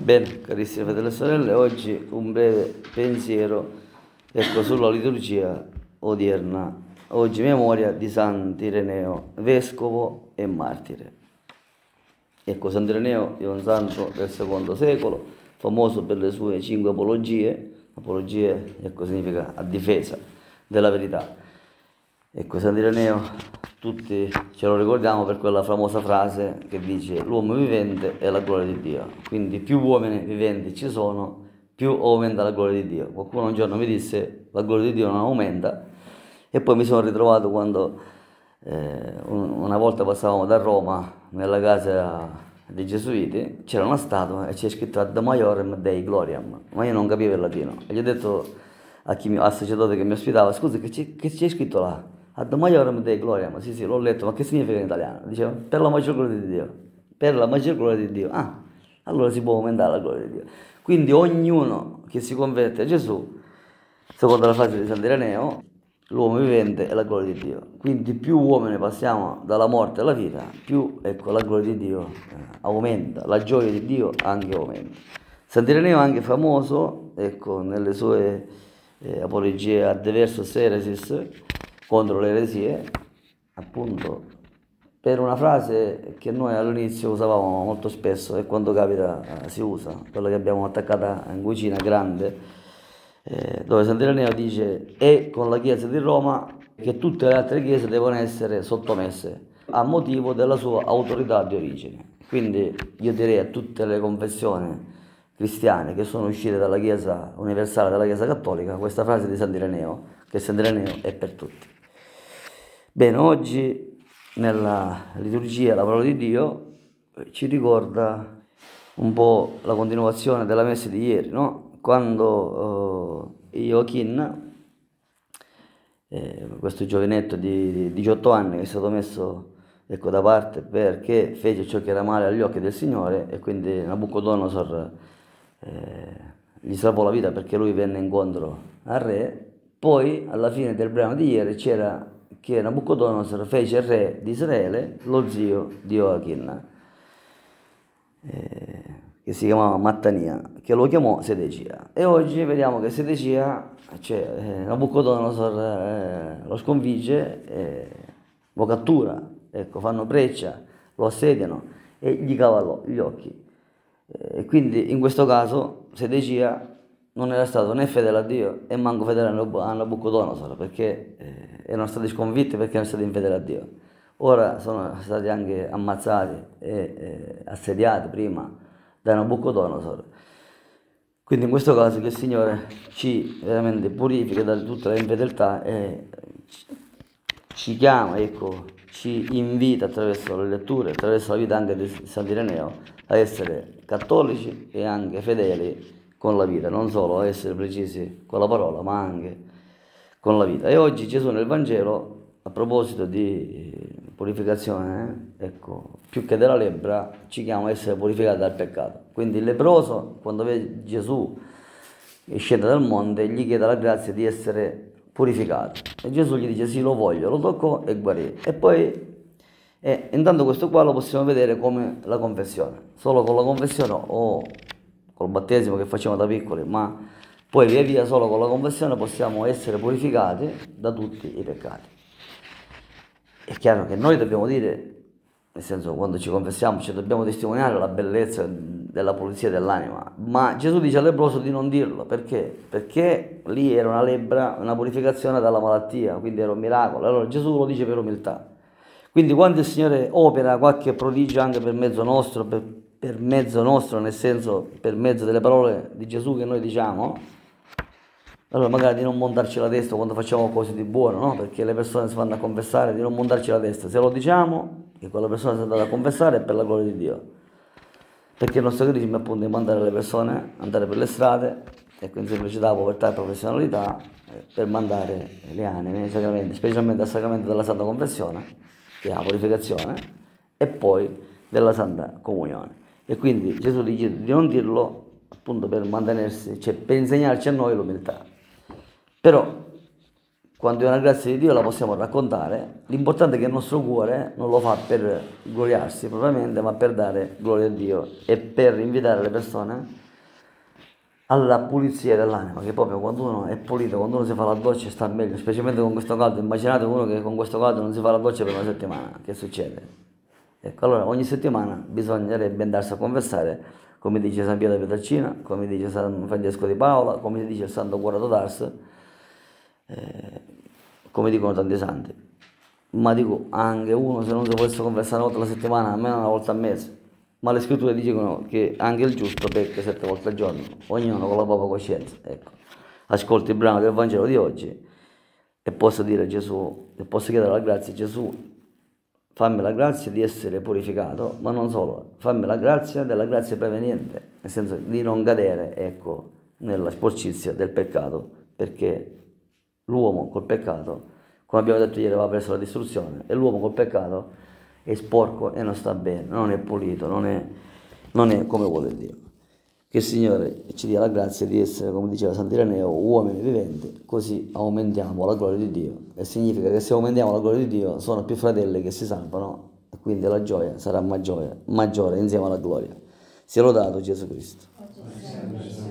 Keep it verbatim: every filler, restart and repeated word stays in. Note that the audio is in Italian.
Bene, carissimi fratelli e sorelle, oggi un breve pensiero, ecco, sulla liturgia odierna. Oggi memoria di Sant'Ireneo, vescovo e martire. Ecco, Sant'Ireneo è un santo del secondo secolo, famoso per le sue cinque apologie. Apologie, ecco, significa a difesa della verità. Ecco, Sant'Ireneo, tutti ce lo ricordiamo per quella famosa frase che dice: l'uomo vivente è la gloria di Dio. Quindi più uomini viventi ci sono, più aumenta la gloria di Dio. Qualcuno un giorno mi disse: la gloria di Dio non aumenta, e poi mi sono ritrovato quando eh, una volta passavamo da Roma nella casa dei Gesuiti, c'era una statua e c'è scritto Ad Maiorem Dei Gloriam, ma io non capivo il latino e gli ho detto a chi mi, al sacerdote che mi ospitava: scusi, che c'è, che c'è scritto là? Ad Maiorem Dei Gloriam. Sì, sì, l'ho letto, ma che significa in italiano? Diceva: per la maggior gloria di Dio, per la maggior gloria di Dio. Ah, allora si può aumentare la gloria di Dio. Quindi ognuno che si converte a Gesù, secondo la frase di Sant'Ireneo, l'uomo vivente è la gloria di Dio. Quindi più uomini passiamo dalla morte alla vita, più, ecco, la gloria di Dio eh, aumenta, la gioia di Dio anche aumenta. Sant'Ireneo è anche famoso, ecco, nelle sue eh, apologie ad diversus heresis, contro le eresie, appunto, per una frase che noi all'inizio usavamo molto spesso e quando capita eh, si usa, quella che abbiamo attaccata in cucina, grande, eh, dove Sant'Ireneo dice: è con la Chiesa di Roma che tutte le altre chiese devono essere sottomesse a motivo della sua autorità di origine. Quindi io direi a tutte le confessioni cristiane che sono uscite dalla Chiesa universale, dalla Chiesa cattolica, questa frase di Sant'Ireneo, che Sant'Ireneo è per tutti. Bene, oggi nella liturgia la parola di Dio ci ricorda un po' la continuazione della messa di ieri, no? Quando eh, Joachim, eh, questo giovinetto di, di diciotto anni, che è stato messo, ecco, da parte perché fece ciò che era male agli occhi del Signore, e quindi Nabucodonosor eh, gli salvò la vita perché lui venne incontro al re. Poi alla fine del brano di ieri c'era che Nabucodonosor fece il re di Israele, lo zio di Joachim, eh, che si chiamava Mattania, che lo chiamò Sedecia. E oggi vediamo che Sedecia, cioè eh, Nabucodonosor eh, lo sconfigge, eh, lo cattura, ecco, fanno breccia, lo assediano e gli cavano gli occhi. E eh, quindi in questo caso Sedecia non era stato né fedele a Dio e manco fedele a Nabucodonosor, perché eh, erano stati sconfitti perché erano stati infedeli a Dio. Ora sono stati anche ammazzati e eh, assediati prima da Nabucodonosor. Quindi in questo caso che il Signore ci veramente purifica da tutta la infedeltà e ci chiama, ecco, ci invita attraverso le letture, attraverso la vita anche di Sant'Ireneo, a essere cattolici e anche fedeli con la vita, non solo a essere precisi con la parola, ma anche con la vita. E oggi Gesù nel Vangelo, a proposito di purificazione, eh, ecco, più che della lebbra, ci chiama a essere purificati dal peccato. Quindi il leproso, quando vede Gesù che scende dal monte, gli chiede la grazia di essere purificato. E Gesù gli dice: sì, lo voglio, lo toccò e guarì. E poi, eh, intanto questo qua lo possiamo vedere come la confessione. Solo con la confessione o col battesimo che facciamo da piccoli, ma poi via via solo con la confessione possiamo essere purificati da tutti i peccati. È chiaro che noi dobbiamo dire, nel senso, quando ci confessiamo, ci dobbiamo testimoniare la bellezza della pulizia dell'anima, ma Gesù dice al leproso di non dirlo. Perché? Perché lì era una lebbra, una purificazione dalla malattia, quindi era un miracolo. Allora Gesù lo dice per umiltà. Quindi quando il Signore opera qualche prodigio anche per mezzo nostro, per, per mezzo nostro, nel senso per mezzo delle parole di Gesù che noi diciamo, allora magari di non montarci la testa quando facciamo cose di buono, no? Perché le persone si vanno a confessare, di non montarci la testa. Se lo diciamo che quella persona si è andata a confessare è per la gloria di Dio. Perché il nostro carisma è appunto di mandare le persone, andare per le strade, ecco, in semplicità, povertà e professionalità, eh, per mandare le anime nei sacramenti, specialmente al sacramento della Santa Confessione, che è la purificazione, e poi della Santa Comunione. E quindi Gesù gli chiede di non dirlo appunto per mantenersi, cioè per insegnarci a noi l'umiltà. Però quando è una grazia di Dio la possiamo raccontare, l'importante è che il nostro cuore non lo fa per gloriarsi propriamente, ma per dare gloria a Dio e per invitare le persone alla pulizia dell'anima, che proprio quando uno è pulito, quando uno si fa la doccia sta meglio, specialmente con questo caldo. Immaginate uno che con questo caldo non si fa la doccia per una settimana, che succede? Ecco, allora ogni settimana bisognerebbe andarsi a conversare, come dice San Pietro Pietrelcina, come dice San Francesco di Paola, come dice il Santo Cuore d'Ars, eh, come dicono tanti santi. Ma dico, anche uno se non si potesse conversare una volta alla settimana, almeno una volta al mese. Ma le scritture dicono che anche il giusto pecca sette volte al giorno, ognuno con la propria coscienza. Ecco. Ascolti il brano del Vangelo di oggi e posso dire a Gesù, e posso chiedere la grazia a Gesù, fammi la grazia di essere purificato, ma non solo, fammi la grazia della grazia preveniente, nel senso di non cadere, ecco, nella sporcizia del peccato, perché l'uomo col peccato, come abbiamo detto ieri, va verso la distruzione, e l'uomo col peccato è sporco e non sta bene, non è pulito, non è, non è come vuole Dio. Che il Signore ci dia la grazia di essere, come diceva Sant'Ireneo, uomini viventi, così aumentiamo la gloria di Dio. E significa che se aumentiamo la gloria di Dio sono più fratelli che si salvano, e quindi la gioia sarà maggiore, maggiore insieme alla gloria. Sia lodato Gesù Cristo.